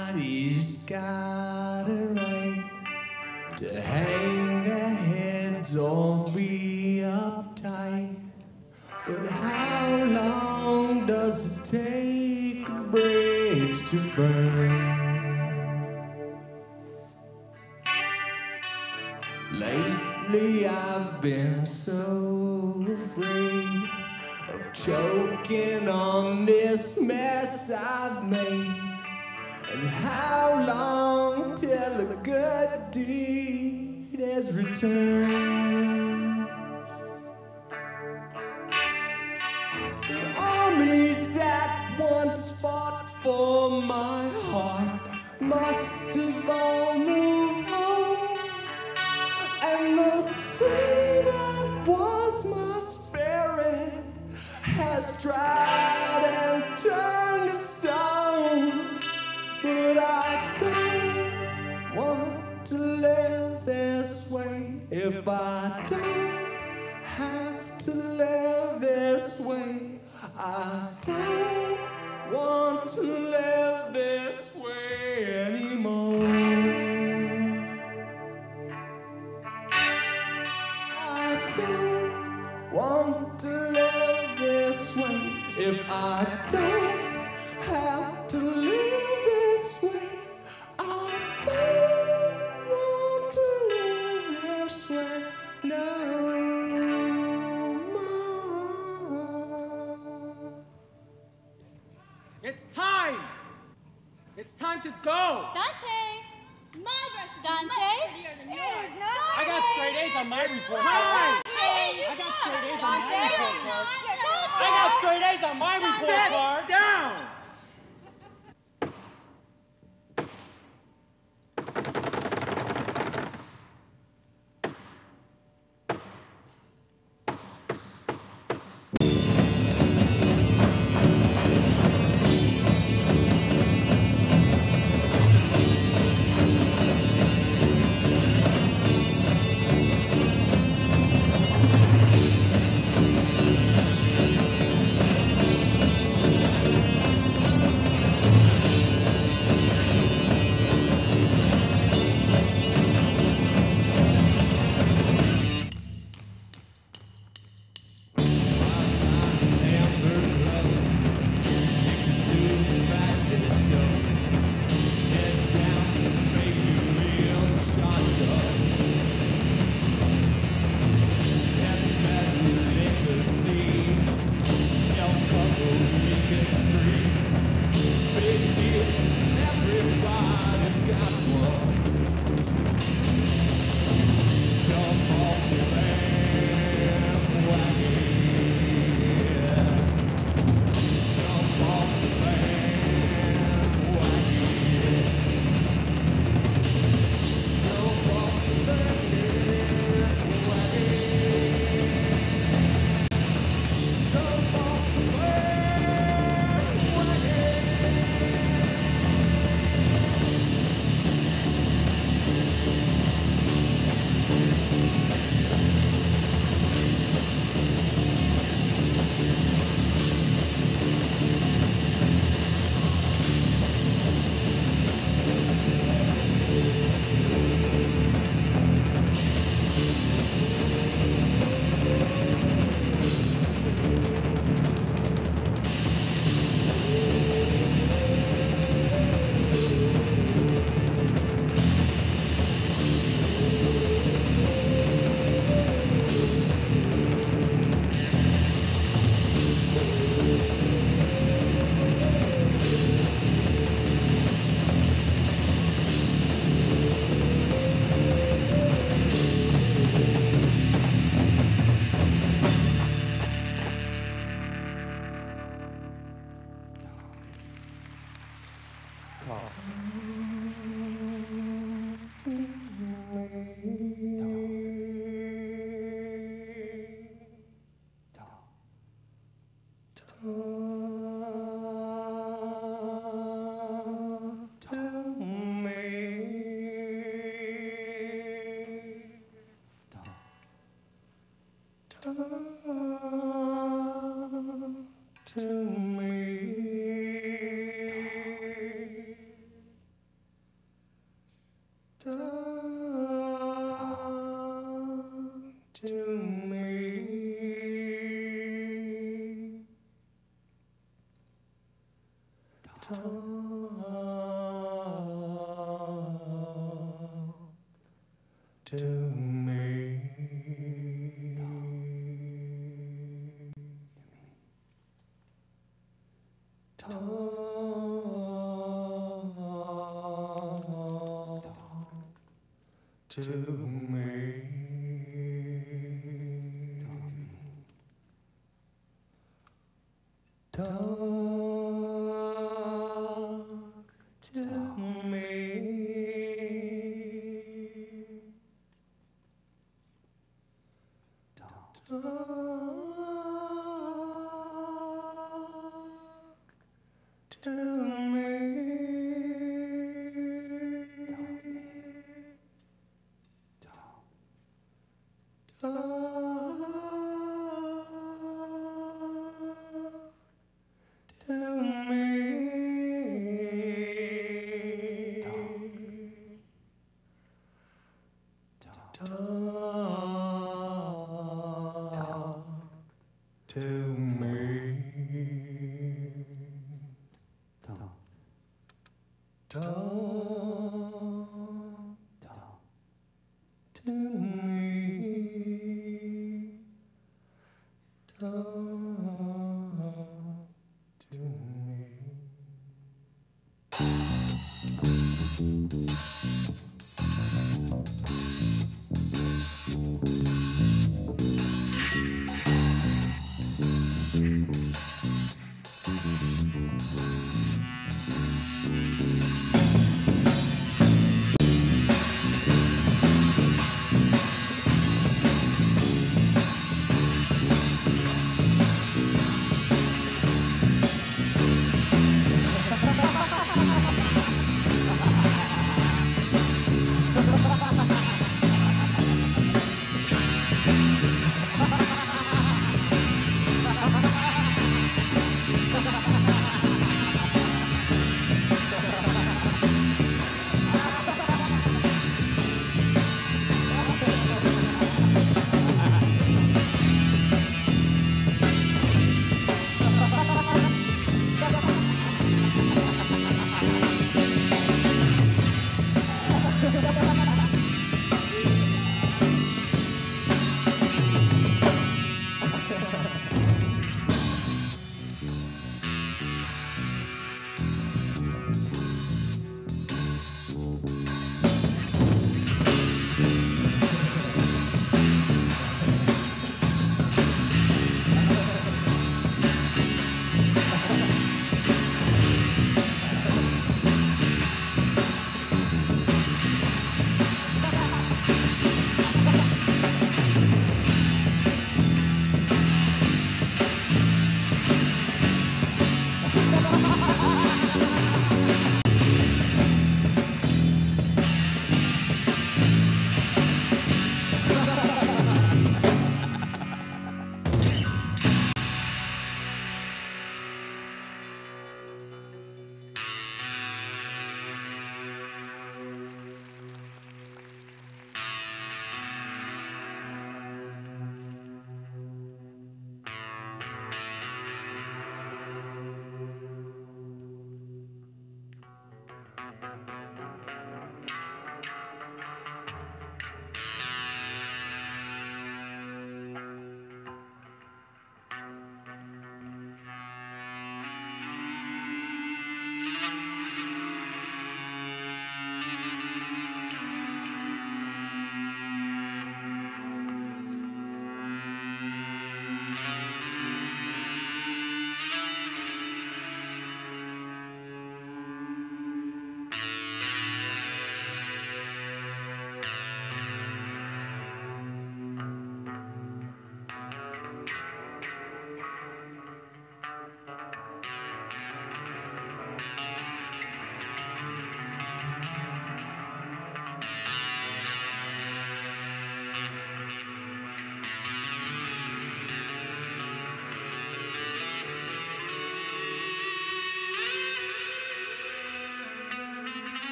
Everybody's got a right to hang their heads or be uptight. But how long does it take a bridge to burn? Lately I've been so afraid of choking on this mess I've made. And how long till a good deed is returned? The armies that once fought for my heart must have all moved on, and the sea that was my spirit has dried and turned to stone. But I don't want to live this way. If I don't have to live this way, I don't want to live this way anymore. I don't want to live this way. If I don't have to live this way, I don't want to live this way no more. It's time! It's time to go! Dante! My dress is much prettier than yours. I got straight A's on my report card. Dante, I got straight A's on my Dante, report card. Dante. I got straight A's on my report card. Sit down! To me. to me. Talk to me. Talk to me. Talk to me. Talk to me.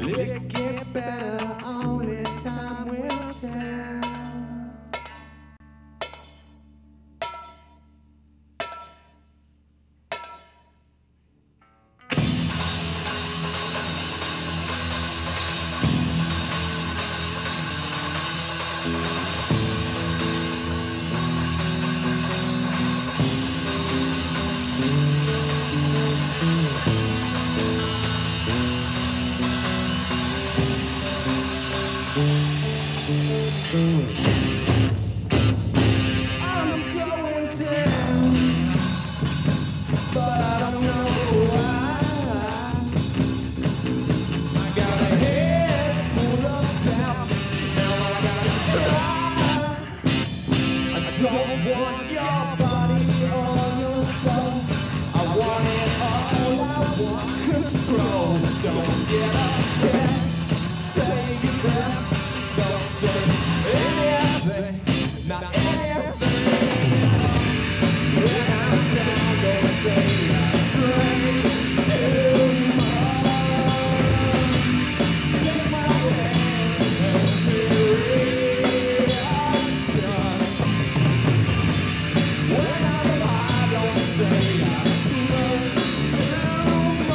Will it get better? Only time will tell. I'm going down, but I don't know why. I got a head full of doubt. Now I gotta try. I don't want your body or your soul. I want it all. I want control. Don't get upset. Save your breath. Don't say anything. Not anything. When I'm down, don't say I drank too much. Take my hand and reassure. When I'm high, don't say I smoke too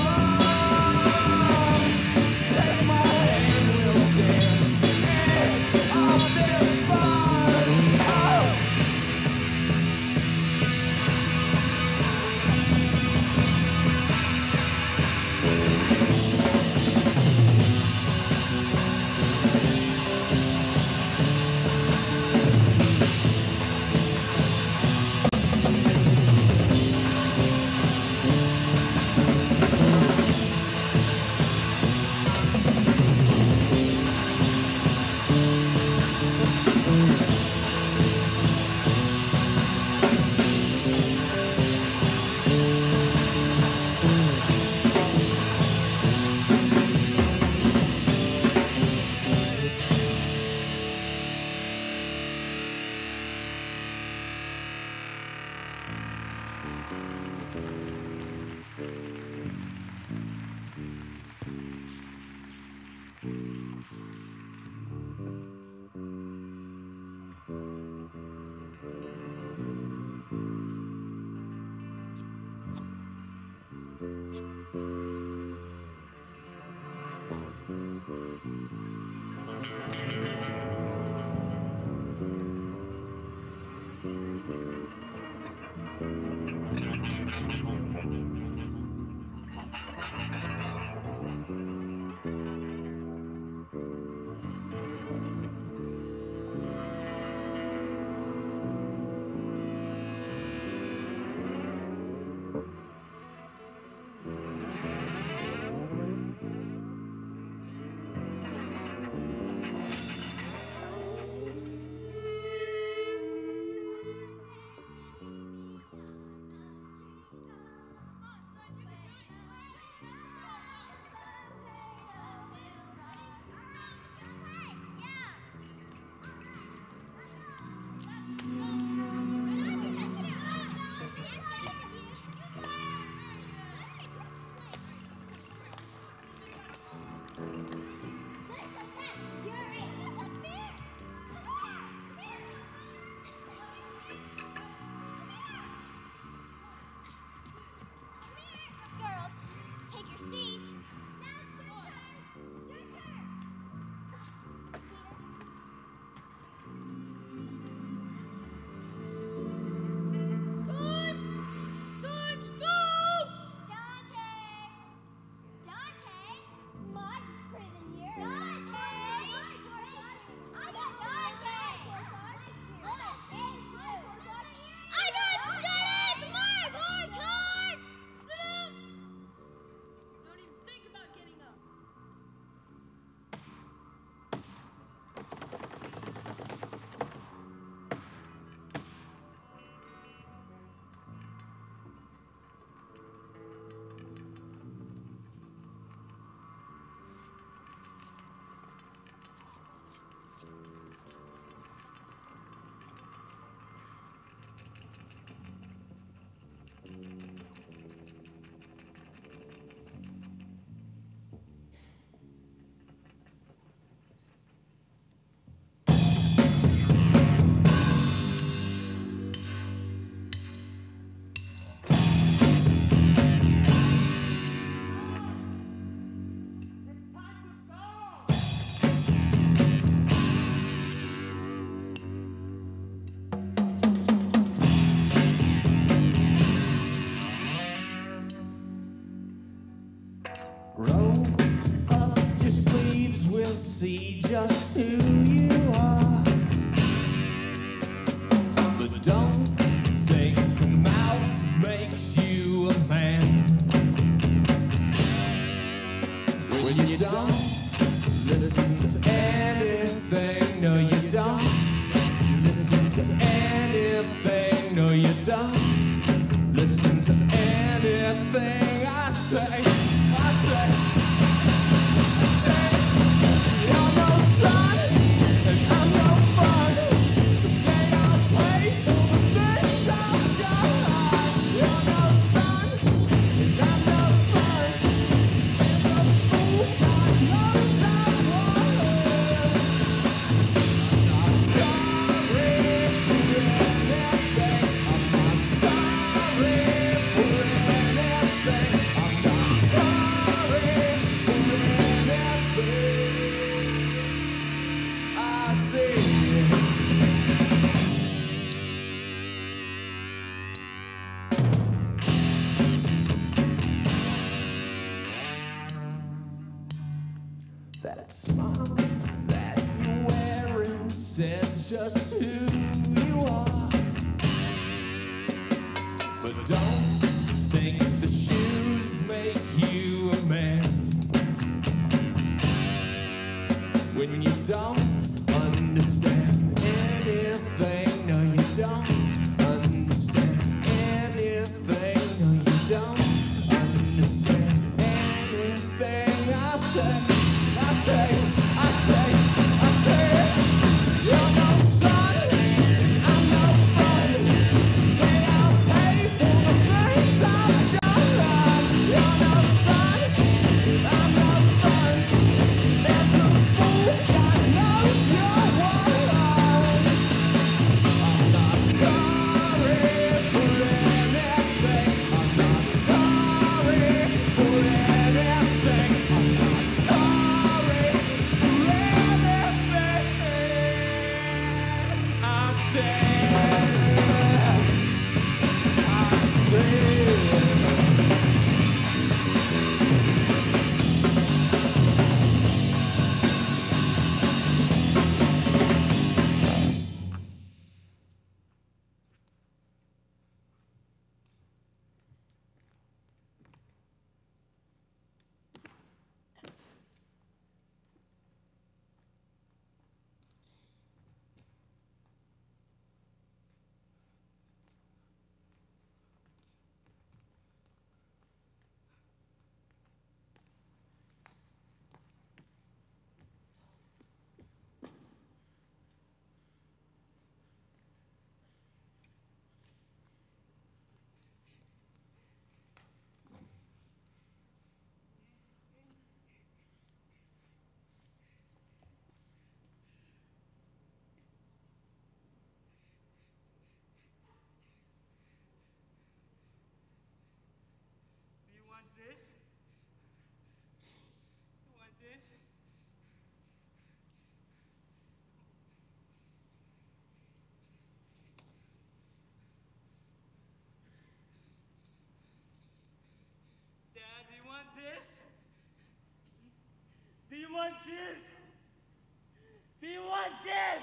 much. Take my hand, we'll dance the edge of this fire. Oh. will see just who you are. But don't think the mouth makes you a man. When you don't listen to anything, no you don't listen to anything, no you don't listen to anything I say. You're no son, and I'm no fun. Someday I'll pay for the things I've done. You're no son, and I'm no fun. You're a fool, God knows I've won. I'm not sorry for anything. I'm not sorry for anything. I'm not sorry for anything I see. That smile that you're wearing says just who you are. But don't think the shoes make you a man. When you don't understand anything, no you don't understand anything, no you don't understand anything I say. I say, you're no son, and I'm no fun. Someday I'll pay for the things I've done. You're no son, and I'm no fun. There's a fool that knows you're one. I'm not sorry for anything. I'm not sorry for anything. I'm not sorry for anything I said. Do you want this? You want this? Dad, do you want this? Do you want this? Do you want this?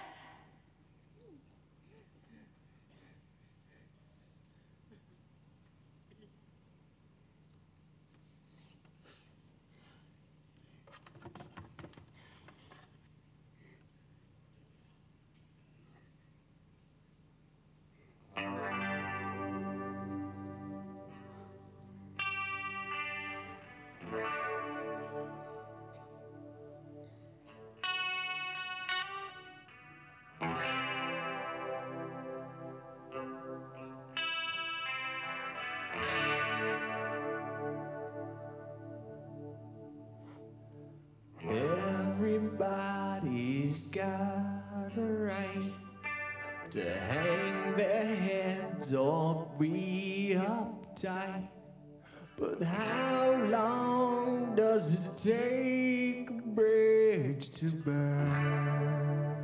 Everybody's got a right to hang their heads or be uptight. But how long does it take a bridge to burn?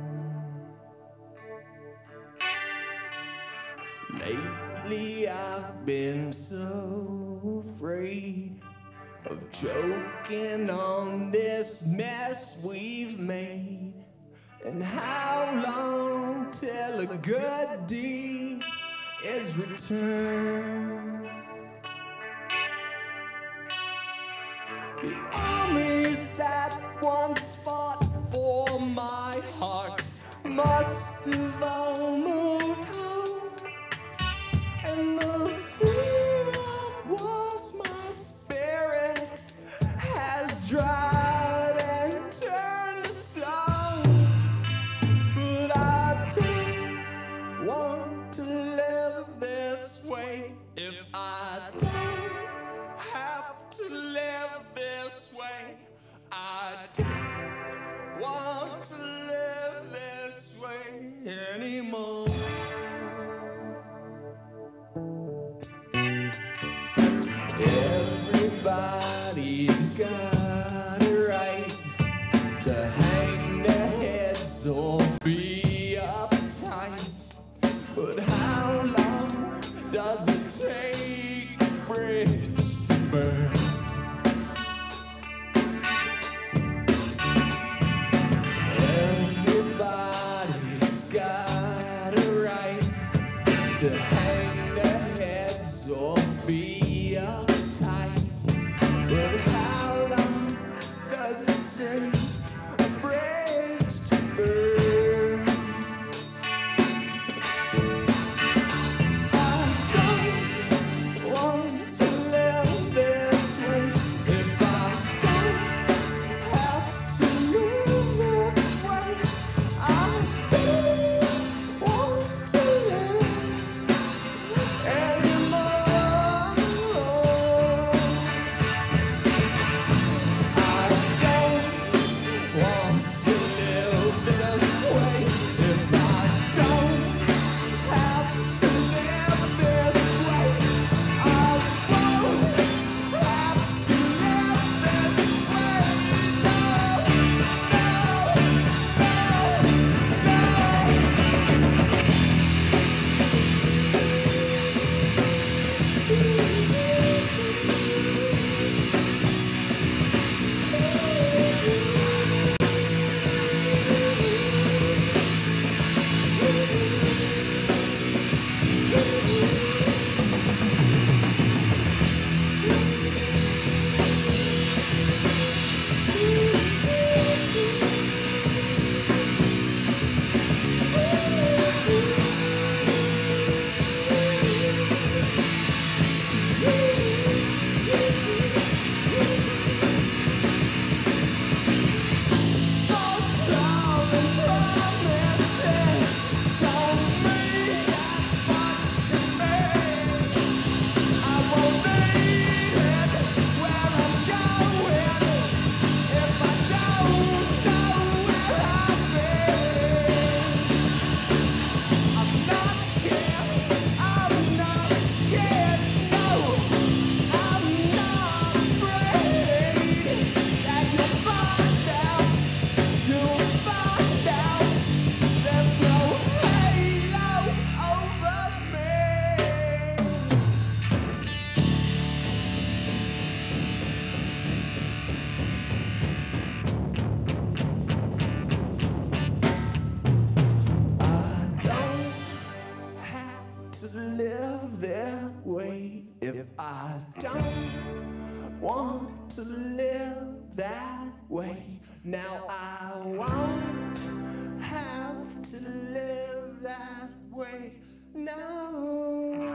Lately I've been so afraid of joking on this mess we've made. And how long till a good deed is returned? The armies that once fought for my heart must have all moved home, and the sea that was my spirit has dried and turned to stone. But I don't want to live this way. If I don't have to live this way, I don't want to live this way anymore. Everybody's got a right to hang their heads or be uptight. But how long does it take a bridge to burn? Everybody's got a right to hang their heads or be uptight. But how long does it take a bridge to burn? I don't want to live this way. If I don't have to live this way, I don't want to live anymore. I don't want to live this way. If I don't have to live this way, I won't have to live this way. No, live that way. If I don't want to live that way, now I won't have to live that way. No.